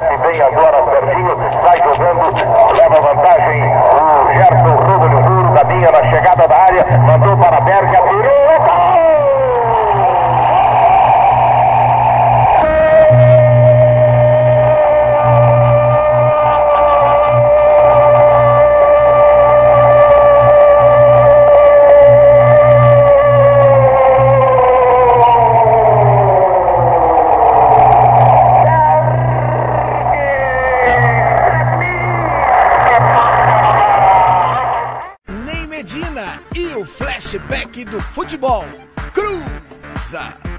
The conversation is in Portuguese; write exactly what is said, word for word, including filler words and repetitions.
Mete bem agora, Serginho, vai jogando, leva vantagem. O Gerson Rubens Muro, caminha na chegada da área, mandou para a Berg, atirou, gol! Medina e o flashback do futebol. Cruza!